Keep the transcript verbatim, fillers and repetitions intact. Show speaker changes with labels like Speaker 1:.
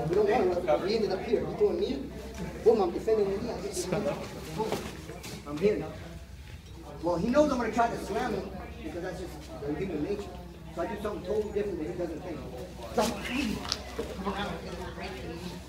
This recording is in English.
Speaker 1: We don't want to wrestle, but he ended up here. He's doing me. Boom, I'm defending the knee. I just I'm here now. Well, he knows I'm going to try to slam him because that's just human nature. So I do something totally different that he doesn't think. So,